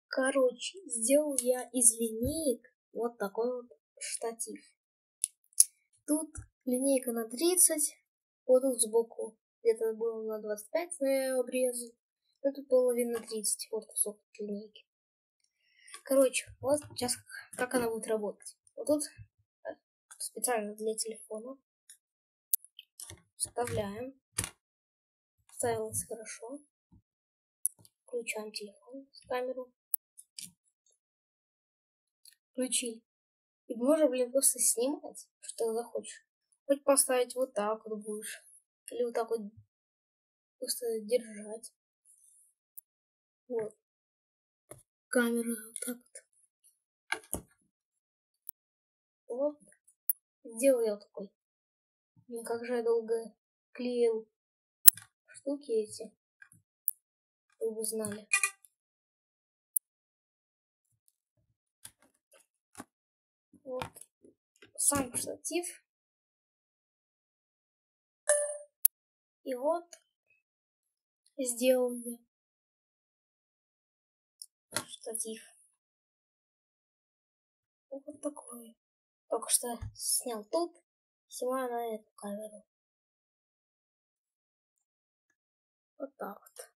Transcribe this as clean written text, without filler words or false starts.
Короче, сделал я из линеек вот такой вот штатив. Тут линейка на 30, вот тут сбоку где-то было на 25, но я обрезал. А тут половина 30, вот кусок линейки. Короче, вот сейчас как она будет работать. Вот тут специально для телефона вставляем. Вставилось хорошо. Включаем телефон с камеру. Включили. И можно, просто снимать, что захочешь. Хоть поставить вот так вот будешь. Или вот так вот просто держать. Вот. Камера вот так вот. Вот. Сделал я такой. Блин, как же я долго клеил штуки эти. Вы бы знали. Вот. Сам штатив. И вот сделал я штатив. Вот такой. Только что снял тут, снимаю на эту камеру. Вот так вот.